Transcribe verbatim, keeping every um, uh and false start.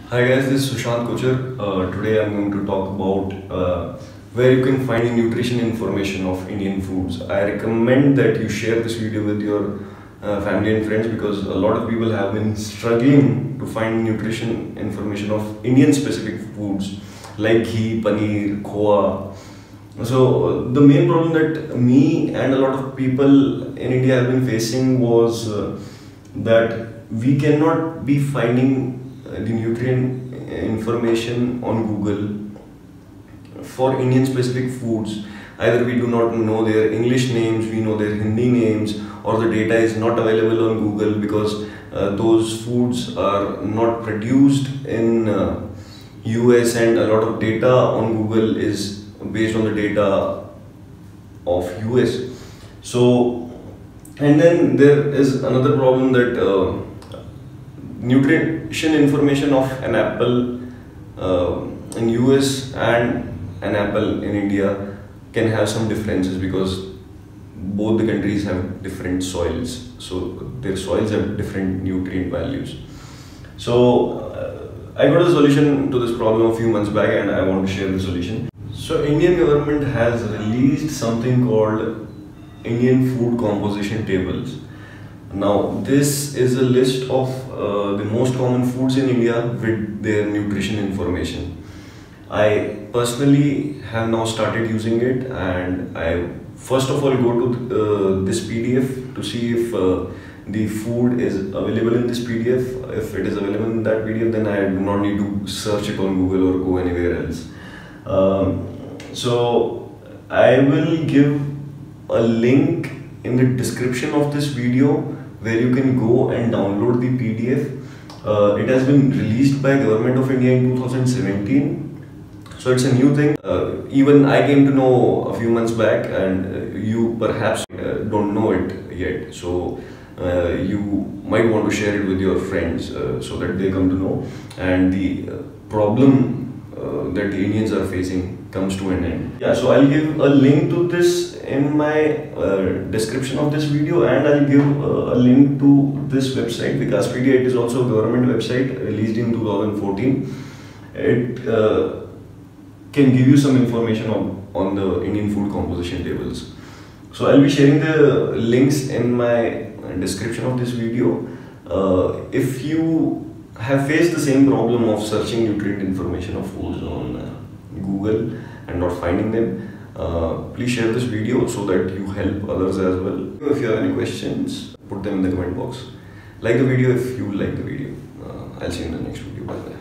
Hi guys, this is Sushant Kochar. Uh, today I'm going to talk about uh, where you can find nutrition information of Indian foods. I recommend that you share this video with your uh, family and friends because a lot of people have been struggling to find nutrition information of Indian specific foods like ghee, paneer, khoa. So the main problem that me and a lot of people in India have been facing was uh, that we cannot be finding uh, the nutrient information on Google for Indian specific foods. Either we do not know their English names, we know their Hindi names, or the data is not available on Google because uh, those foods are not produced in uh, U S, and a lot of data on Google is based on the data of U S. So, and then there is another problem that uh, nutrition information of an apple uh, in U S and an apple in India can have some differences because both the countries have different soils, so their soils have different nutrient values. So uh, I got a solution to this problem a few months back and I want to share the solution. So Indian government has released something called Indian food composition tables. Now this is a list of uh, the most common foods in India with their nutrition information. I personally have now started using it, and I first of all go to uh, this P D F to see if uh, the food is available in this P D F. If it is available in that P D F, then I do not need to search it on Google or go anywhere else. Um, so I will give a link in the description of this video where you can go and download the P D F. Uh, it has been released by Government of India in two thousand seventeen. So it's a new thing. Uh, even I came to know a few months back, and uh, you perhaps uh, don't know it yet. So uh, you might want to share it with your friends uh, so that they come to know, and the uh, problem uh, that the Indians are facing comes to an end. Yeah, so I'll give a link to this in my uh, description of this video, and I'll give uh, a link to this website, Vikaspedia. It is also a government website released in two thousand fourteen. It uh, can give you some information on, on the Indian food composition tables. So I'll be sharing the links in my description of this video. Uh, if you have faced the same problem of searching nutrient information of foods on uh, Google and not finding them, uh, please share this video so that you help others as well. If you have any questions, put them in the comment box. Like the video if you like the video. Uh, I'll see you in the next video. Bye bye.